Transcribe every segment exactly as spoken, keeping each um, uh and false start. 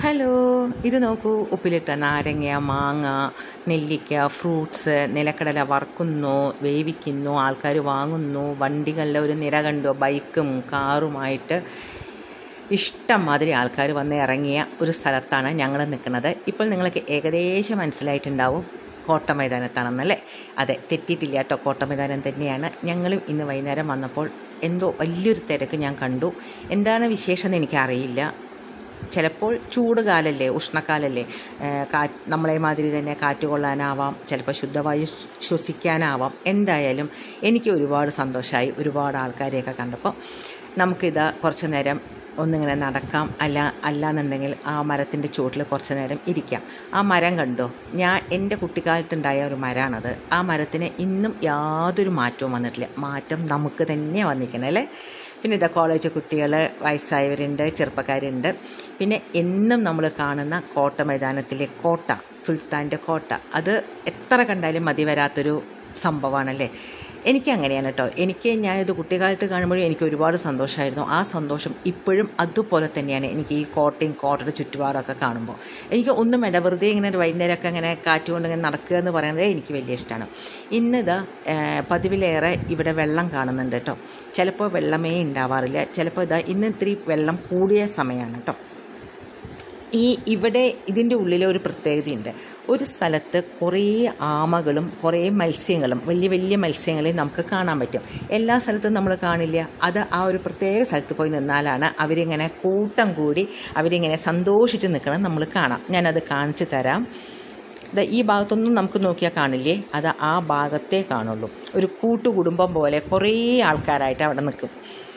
Hello, ഇത് നോക്കൂ. ഉപ്പിലിട്ട നാരങ്ങ, മാങ്ങ, നെല്ലിക്ക, ഫ്രൂട്ട്സ്, നിലക്കടല വറുക്കുന്നു, വേവിക്കുന്നു, ആൾക്കാർ വാങ്ങുന്നു. വണ്ടികളിലെ ഒരു നിര കണ്ടോ, ബൈക്കും കാറുമായിട്ട് ഇഷ്ടം മാതിരി ആൾക്കാർ വന്ന് ഇറങ്ങിയ ഒരു സ്ഥലത്താണ് ഞങ്ങൾ നിൽക്കുന്നത്. ഇപ്പോൾ നിങ്ങൾക്ക് ഏകദേശം മനസ്സിലായിട്ടുണ്ടാവും കോട്ട മൈതാനത്താണെന്നല്ലേ? അതെ, തെറ്റിയിട്ടില്ല കേട്ടോ, കോട്ട മൈതാനം തന്നെയാണ്. ഞങ്ങളും ഇന്ന് വൈകുന്നേരം വന്നപ്പോൾ എന്തോ വലിയൊരു തിരക്ക് ഞാൻ കണ്ടു. എന്താണ് വിശേഷം എന്ന് എനിക്കറിയില്ല. ചിലപ്പോൾ ചൂട് കാലല്ലേ, ഉഷ്ണക്കാലല്ലേ, കാറ്റ് നമ്മളെ മാതിരി തന്നെ കാറ്റ് കൊള്ളാനാവാം, ചിലപ്പോൾ ശുദ്ധവായു ശ്വസിക്കാനാവാം. എന്തായാലും എനിക്ക് ഒരുപാട് സന്തോഷമായി ഒരുപാട് ആൾക്കാരെയൊക്കെ കണ്ടപ്പോൾ. നമുക്കിത് കുറച്ച് നേരം ഒന്നിങ്ങനെ നടക്കാം, അല്ല അല്ലാന്നുണ്ടെങ്കിൽ ആ മരത്തിൻ്റെ ചുവട്ടിൽ കുറച്ച് നേരം ഇരിക്കാം. ആ മരം കണ്ടോ, ഞാൻ എൻ്റെ കുട്ടിക്കാലത്തുണ്ടായ ഒരു മരമാണത്. ആ മരത്തിന് ഇന്നും യാതൊരു മാറ്റവും വന്നിട്ടില്ല. മാറ്റം നമുക്ക് തന്നെ വന്നിരിക്കണം അല്ലേ? പിന്നെ ഇതാ കോളേജ് കുട്ടികൾ, വയസ്സായവരുണ്ട്, ചെറുപ്പക്കാരുണ്ട്. പിന്നെ എന്നും നമ്മൾ കാണുന്ന കോട്ട മൈതാനത്തിലെ കോട്ട, സുൽത്താൻ്റെ കോട്ട, അത് എത്ര കണ്ടാലും മതി വരാത്തൊരു സംഭവമാണല്ലേ? എനിക്ക് അങ്ങനെയാണ് കേട്ടോ. എനിക്ക് ഞാനിത് കുട്ടിക്കാലത്ത് കാണുമ്പോഴും എനിക്ക് ഒരുപാട് സന്തോഷമായിരുന്നു. ആ സന്തോഷം ഇപ്പോഴും അതുപോലെ തന്നെയാണ് എനിക്ക് ഈ കോട്ടയും കോട്ടയുടെ ചുറ്റുപാടൊക്കെ കാണുമ്പോൾ. എനിക്ക് ഒന്നും വേണ്ട, വെറുതെ ഇങ്ങനെ വൈകുന്നേരമൊക്കെ ഇങ്ങനെ കാറ്റുകൊണ്ട് ഇങ്ങനെ നടക്കുക എന്ന് പറയുന്നത് എനിക്ക് വലിയ ഇഷ്ടമാണ്. ഇന്നിത് പതിവിലേറെ ഇവിടെ വെള്ളം കാണുന്നുണ്ട് കേട്ടോ. ചിലപ്പോൾ വെള്ളമേ ഉണ്ടാവാറില്ല, ചിലപ്പോൾ ഇതാ ഇന്ന് ഇത്തിരി വെള്ളം കൂടിയ സമയമാണ് കേട്ടോ. ഈ ഇവിടെ ഇതിൻ്റെ ഉള്ളിൽ ഒരു പ്രത്യേകതയുണ്ട്. ഒരു സ്ഥലത്ത് കുറേ ആമകളും കുറേ മത്സ്യങ്ങളും, വലിയ വലിയ മത്സ്യങ്ങളെയും നമുക്ക് കാണാൻ പറ്റും. എല്ലാ സ്ഥലത്തും നമ്മൾ കാണില്ല. അത് ആ ഒരു പ്രത്യേക സ്ഥലത്ത് പോയി നിന്നാലാണ് അവരിങ്ങനെ കൂട്ടം കൂടി അവരിങ്ങനെ സന്തോഷിച്ച് നിൽക്കണം നമ്മൾ കാണാം. ഞാനത് കാണിച്ചു തരാം. ഈ ഭാഗത്തൊന്നും നമുക്ക് നോക്കിയാൽ കാണില്ലേ, അത് ആ ഭാഗത്തേ കാണുള്ളൂ. ഒരു കൂട്ടുകുടുംബം പോലെ കുറേ ആൾക്കാരായിട്ട് അവിടെ നിൽക്കും.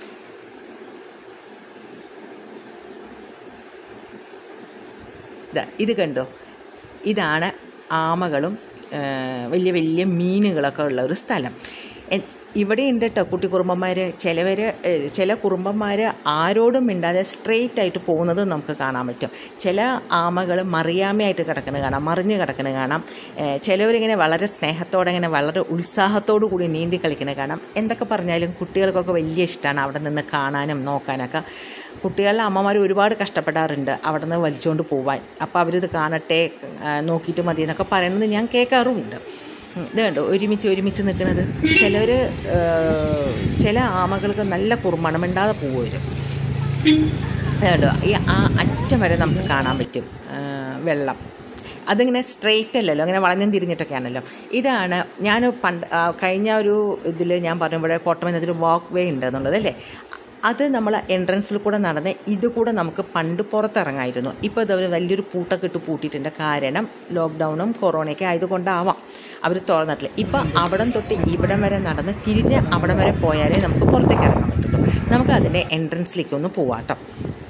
ഇത് കണ്ടോ, ഇതാണ് ആമകളും വലിയ വലിയ മീനുകളൊക്കെ ഉള്ള ഒരു സ്ഥലം. ഇവിടെ ഉണ്ട് കേട്ടോ കുട്ടി കുറുമ്പന്മാർ. ചിലവർ ചില കുറുമ്പന്മാർ ആരോടും മിണ്ടാതെ സ്ട്രെയിറ്റ് ആയിട്ട് പോകുന്നത് നമുക്ക് കാണാൻ പറ്റും. ചില ആമകൾ മറിയാമയായിട്ട് കിടക്കുന്നത് കാണാം, മറിഞ്ഞ് കിടക്കുന്നത് കാണാം. ചിലവരിങ്ങനെ വളരെ സ്നേഹത്തോടെ ഇങ്ങനെ വളരെ ഉത്സാഹത്തോടു കൂടി നീന്തി കളിക്കുന്നത് കാണാം. എന്തൊക്കെ പറഞ്ഞാലും കുട്ടികൾക്കൊക്കെ വലിയ ഇഷ്ടമാണ് അവിടെ നിന്ന് കാണാനും നോക്കാനൊക്കെ. കുട്ടികളുടെ അമ്മമാർ ഒരുപാട് കഷ്ടപ്പെടാറുണ്ട് അവിടെ നിന്ന് വലിച്ചുകൊണ്ട് പോവാൻ. അപ്പോൾ അവരിത് കാണട്ടെ, നോക്കിയിട്ട് മതി എന്നൊക്കെ പറയുന്നത് ഞാൻ കേൾക്കാറുമുണ്ട്. ഇത് കണ്ടോ, ഒരുമിച്ച് ഒരുമിച്ച് നിൽക്കുന്നത്. ചിലവർ ചില ആമകൾക്ക് നല്ല കുറുമ്പാണ്, മിണ്ടാതെ പോവും വരും. ഇത് കണ്ടോ, ഈ ആ അറ്റം വരെ നമുക്ക് കാണാൻ പറ്റും വെള്ളം. അതിങ്ങനെ സ്ട്രെയിറ്റ് അല്ലല്ലോ, അങ്ങനെ വളഞ്ഞും തിരിഞ്ഞിട്ടൊക്കെയാണല്ലോ. ഇതാണ് ഞാൻ പണ്ട് കഴിഞ്ഞ ഒരു ഇതിൽ ഞാൻ പറയുമ്പോൾ കോട്ടമൈതാനത്തിൽ വാക്ക് വേ ഉണ്ട് എന്നുള്ളത് അല്ലേ. അത് നമ്മൾ എൻട്രൻസിൽ കൂടെ നടന്ന് ഇത് കൂടെ നമുക്ക് പണ്ട് പുറത്തിറങ്ങായിരുന്നു. ഇപ്പോൾ ഇത് വലിയൊരു പൂട്ടൊക്കെ ഇട്ട് പൂട്ടിയിട്ടുണ്ട്. കാരണം ലോക്ക്ഡൗണും കൊറോണയൊക്കെ ആയതുകൊണ്ടാവാം അവർ തുറന്നിട്ടില്ല. ഇപ്പം അവിടം തൊട്ട് ഇവിടം വരെ നടന്ന് തിരിഞ്ഞ് അവിടം വരെ പോയാലേ നമുക്ക് പുറത്തേക്ക് ഇറങ്ങാൻ പറ്റുള്ളൂ. നമുക്ക് അതിൻ്റെ എൻട്രൻസിലേക്ക് ഒന്ന് പോവാം കേട്ടോ.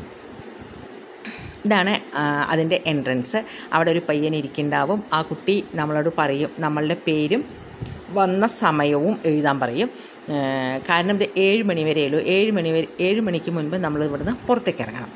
ഇതാണ് അതിൻ്റെ എൻട്രൻസ്. അവിടെ ഒരു പയ്യൻ ഇരിക്കുന്നുണ്ടാവും. ആ കുട്ടി നമ്മളോട് പറയും, നമ്മളുടെ പേരും വന്ന സമയവും എഴുതാൻ പറയും. കാരണം ഇത് ഏഴ് മണി വരെ ഉള്ളൂ. ഏഴ് മണി വരെ ഏഴ് മണിക്ക് മുൻപ് നമ്മൾ ഇവിടുന്ന് പുറത്തേക്ക് ഇറങ്ങണം.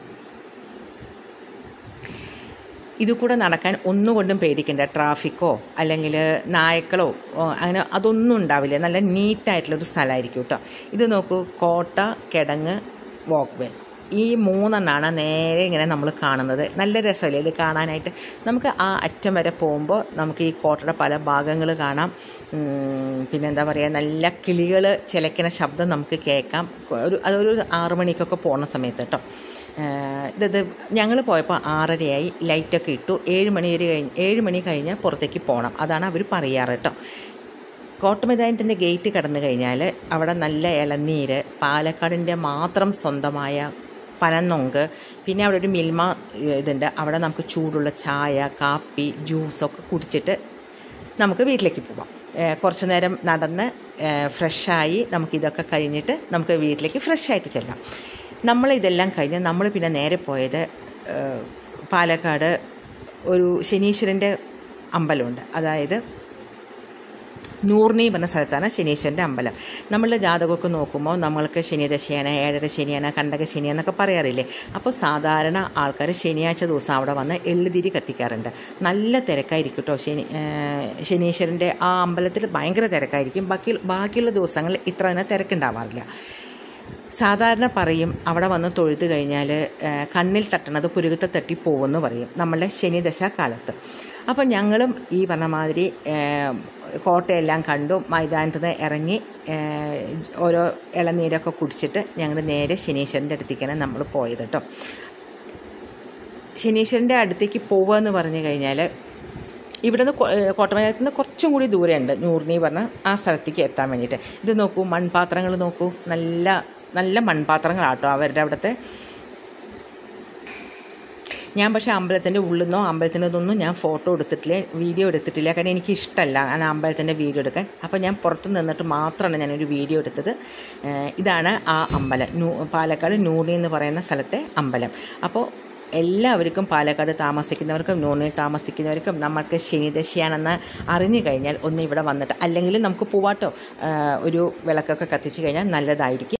ഇത് കൂടെ നടക്കാൻ ഒന്നുകൊണ്ടും പേടിക്കണ്ട. ട്രാഫിക്കോ അല്ലെങ്കിൽ നായ്ക്കളോ അങ്ങനെ അതൊന്നും ഉണ്ടാവില്ല. നല്ല നീറ്റായിട്ടുള്ളൊരു സ്ഥലമായിരിക്കും കേട്ടോ. ഇത് നോക്കൂ, കോട്ട, കിടങ്ങ്, വാക്ക് വേ, ഈ മൂന്നെണ്ണമാണ് നേരെ ഇങ്ങനെ നമ്മൾ കാണുന്നത്. നല്ല രസമല്ലേ ഇത് കാണാനായിട്ട്? നമുക്ക് ആ അറ്റം വരെ പോകുമ്പോൾ നമുക്ക് ഈ കോട്ടയുടെ പല ഭാഗങ്ങൾ കാണാം. പിന്നെന്താ പറയുക, നല്ല കിളികൾ ചിലക്കണ ശബ്ദം നമുക്ക് കേൾക്കാം. ഒരു അതൊരു ആറു മണിക്കൊക്കെ പോകുന്ന സമയത്ത് കേട്ടോ. ഇത് ഞങ്ങൾ പോയപ്പോൾ ആറരയായി, ലൈറ്റൊക്കെ ഇട്ടു. ഏഴ് മണി വരെ കഴിഞ്ഞ് ഏഴ് മണി കഴിഞ്ഞ് പുറത്തേക്ക് പോകണം, അതാണ് അവർ പറയാറ് കേട്ടോ. കോട്ട മൈതാനത്തിൻ്റെ ഗേറ്റ് കടന്നു കഴിഞ്ഞാൽ അവിടെ നല്ല ഇളനീര്, പാലക്കാടിൻ്റെ മാത്രം സ്വന്തമായ പനന്നൊങ്ക്, പിന്നെ അവിടെ ഒരു മിൽമ ഇതുണ്ട്. അവിടെ നമുക്ക് ചൂടുള്ള ചായ, കാപ്പി, ജ്യൂസൊക്കെ കുടിച്ചിട്ട് നമുക്ക് വീട്ടിലേക്ക് പോവാം. കുറച്ച് നേരം നടന്ന് ഫ്രഷായി നമുക്കിതൊക്കെ കഴിഞ്ഞിട്ട് നമുക്ക് വീട്ടിലേക്ക് ഫ്രഷായിട്ട് ചെല്ലാം. നമ്മളിതെല്ലാം കഴിഞ്ഞ് നമ്മൾ പിന്നെ നേരെ പോയത് പാലക്കാട് ഒരു ശനീശ്വരൻ്റെ അമ്പലമുണ്ട്. അതായത് നൂർണി പറഞ്ഞ സ്ഥലത്താണ് ശനീശ്വരൻ്റെ അമ്പലം. നമ്മളുടെ ജാതകമൊക്കെ നോക്കുമ്പോൾ നമ്മൾക്ക് ശനിദശയാണ്, ഏഴര ശനിയാണ്, കണ്ടക ശനിയാന്നൊക്കെ പറയാറില്ലേ. അപ്പോൾ സാധാരണ ആൾക്കാർ ശനിയാഴ്ച ദിവസം അവിടെ വന്ന് എള്ളുതിരി കത്തിക്കാറുണ്ട്. നല്ല തിരക്കായിരിക്കും കേട്ടോ. ശനി ശനീശ്വരൻ്റെ ആ അമ്പലത്തിൽ ഭയങ്കര തിരക്കായിരിക്കും. ബാക്കി ബാക്കിയുള്ള ദിവസങ്ങളിൽ ഇത്ര തന്നെ തിരക്കുണ്ടാവാറില്ല. സാധാരണ പറയും അവിടെ വന്ന് തൊഴുത് കഴിഞ്ഞാൽ കണ്ണിൽ തട്ടണത് പുരുകത്തെ തട്ടി പോകുമെന്ന് പറയും നമ്മളുടെ ശനിദശ കാലത്ത്. അപ്പോൾ ഞങ്ങളും ഈ പറഞ്ഞ മാതിരി കോട്ടയെല്ലാം കണ്ടു, മൈതാനത്ത് നിന്ന് ഇറങ്ങി ഓരോ ഇളനീരൊക്കെ കുടിച്ചിട്ട് ഞങ്ങൾ നേരെ ശനീശ്വരൻ്റെ അടുത്തേക്കാണ് നമ്മൾ പോയത് കേട്ടോ. ശനീശ്വരൻ്റെ അടുത്തേക്ക് പോവുക എന്ന് പറഞ്ഞു കഴിഞ്ഞാൽ ഇവിടെ നിന്ന് കോട്ടമൈതാനത്ത് നിന്ന് കുറച്ചും കൂടി ദൂരമുണ്ട്, നൂറിനി പറഞ്ഞ ആ സ്ഥലത്തേക്ക് എത്താൻ വേണ്ടിയിട്ട്. ഇത് നോക്കൂ, മൺപാത്രങ്ങൾ നോക്കൂ, നല്ല നല്ല മൺപാത്രങ്ങളാട്ടോ അവരുടെ അവിടുത്തെ. ഞാൻ പക്ഷേ അമ്പലത്തിൻ്റെ ഉള്ളിൽ നിന്നോ അമ്പലത്തിൻ്റെതൊന്നും ഞാൻ ഫോട്ടോ എടുത്തിട്ടില്ല, വീഡിയോ എടുത്തിട്ടില്ല. കാരണം എനിക്ക് ഇഷ്ടമല്ല അങ്ങനെ അമ്പലത്തിൻ്റെ വീഡിയോ എടുക്കാൻ. അപ്പോൾ ഞാൻ പുറത്ത് നിന്നിട്ട് മാത്രമാണ് ഞാനൊരു വീഡിയോ എടുത്തത്. ഇതാണ് ആ അമ്പലം, നൂ പാലക്കാട് നൂറിനി എന്ന് പറയുന്ന സ്ഥലത്തെ അമ്പലം. അപ്പോൾ എല്ലാവർക്കും പാലക്കാട് താമസിക്കുന്നവർക്കും നൂറിനിൽ താമസിക്കുന്നവർക്കും നമ്മൾക്ക് ശനിദശയാണെന്ന് അറിഞ്ഞു കഴിഞ്ഞാൽ ഒന്ന് ഇവിടെ വന്നിട്ട്, അല്ലെങ്കിൽ നമുക്ക് പോവാട്ടോ, ഒരു വിളക്കൊക്കെ കത്തിച്ച് കഴിഞ്ഞാൽ നല്ലതായിരിക്കും.